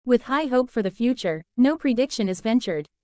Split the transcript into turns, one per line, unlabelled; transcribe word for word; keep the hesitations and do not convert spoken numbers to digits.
With high hope for the future, no prediction is ventured.